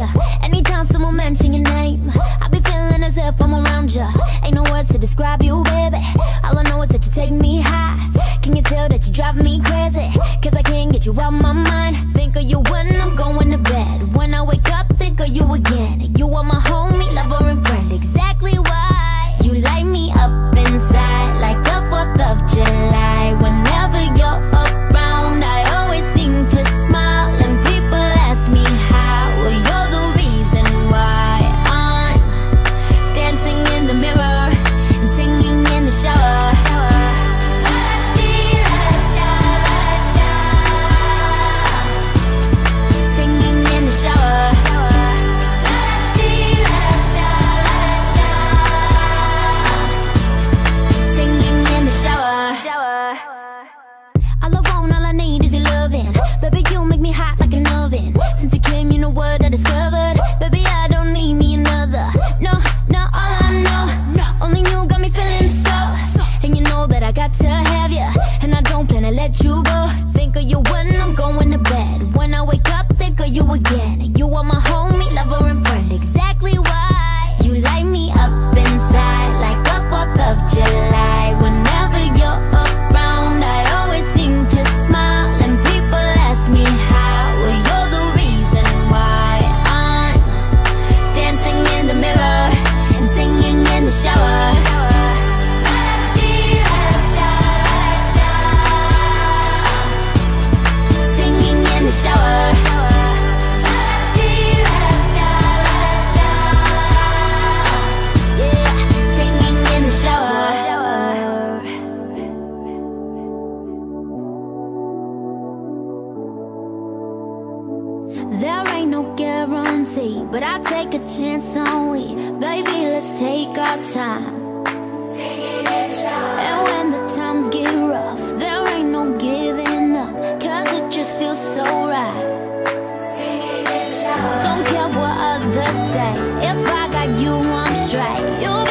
ya. Anytime someone mention your name, I be feeling as if I'm around ya. Ain't no words to describe you, baby. All I know is that you take me high. Can you tell that you drive me crazy? Cause I can't get you out my mind. Think of you when I'm going to bed. When I wake up, think of you again. You are my homie, lover and friend. Exactly why you light me up inside like the 4th of July. Whenever you're around, I always seem to smile. And people ask me how. Well, you're the reason why I'm dancing in the mirror and singing in the shower. Singing in the shower. Singing in the shower. All I want, all I need is your loving. Baby, you make me hot like an oven. Since you came, you know what I discovered. Baby, I don't need me another. No, no, all I know, only you got me feeling so. And you know that I got to have you, and I don't plan to let you go. Think of you when I'm going to bed. When I wake up, think of you again. You are my homie, lover and friend. Exactly why you light me up inside like the 4th of July. Whenever you're around, I always seem to smile. And people ask me how. Well, you're the reason why I'm dancing in the mirror and singing in the shower. Singing in the shower. Yeah, singing in the shower. There ain't no guarantee, but I take a chance on we. Baby, let's take our time. And when the times get rough, there ain't no giving up, cause it just feels so right. Don't care what others say, if I got you, I'm straight. You